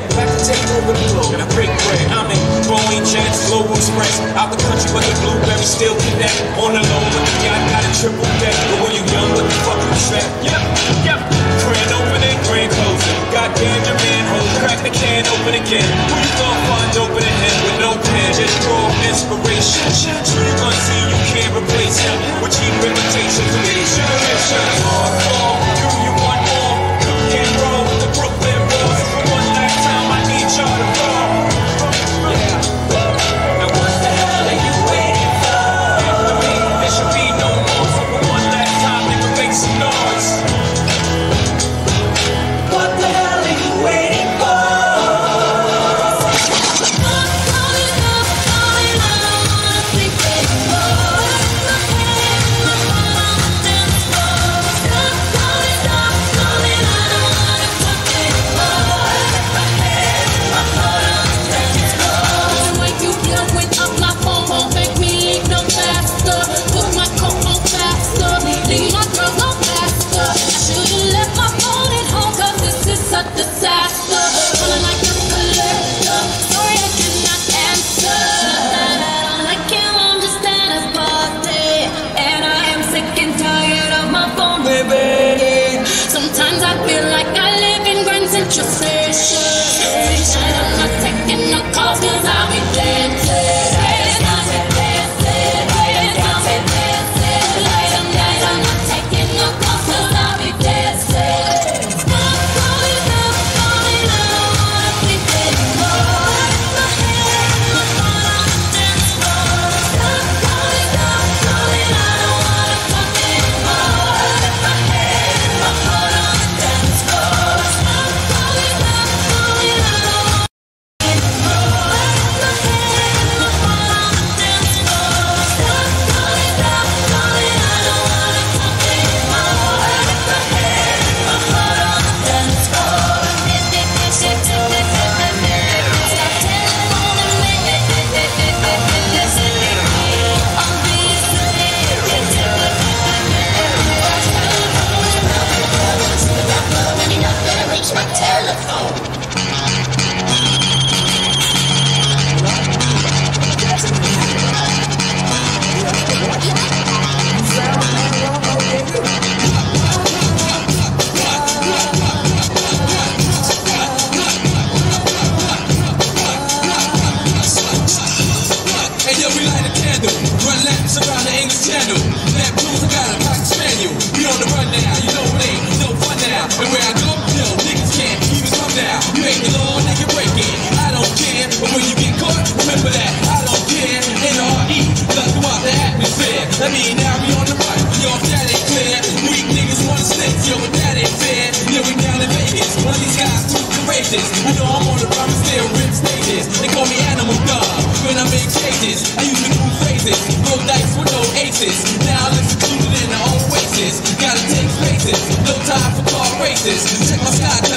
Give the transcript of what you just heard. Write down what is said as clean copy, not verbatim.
back to take over the globe. And I break bread. I'm in Boeing Jets, Global Express. Out the country, but the blueberry still connect. On the low with the yacht, got a triple deck. But when you young, what the fuck you expect? Yep. Grand opening, grand closing. Goddamn your manhole, crack the can open again. Who you gonna find open a hand with no pen? Just raw inspiration. True, you gonna see you can't replace him with cheap imitation. Creation, do you want more? Cook and roll with the Brooklyn Boys. For one last time, I need y'all to roll. Now what the hell are you waiting for? After me, there should be no more. So for one last time, nigga, make some noise. What the hell are you waiting for? Disaster, feeling like I'm a collector. Sorry, I cannot answer. I can't understand a party, and I am sick and tired of my phone ringing. Sometimes I feel like I live in Grand Central Station. I'm not taking no calls 'cause I'll be dancing. I'm not taking no calls 'cause I'll be dancing. I mean, now we on the run, yo, that ain't clear. Weak niggas wanna snitch, yo, but that ain't fair. Yeah, we down in Vegas, one of these guys too courageous. I know I'm on the run, but still rip stages. They call me Animal Dog when I make changes. I use the cool phrases, roll dice with no aces. Now I'm secluded in the oasis. Gotta take places, no time for car races. Check my sky.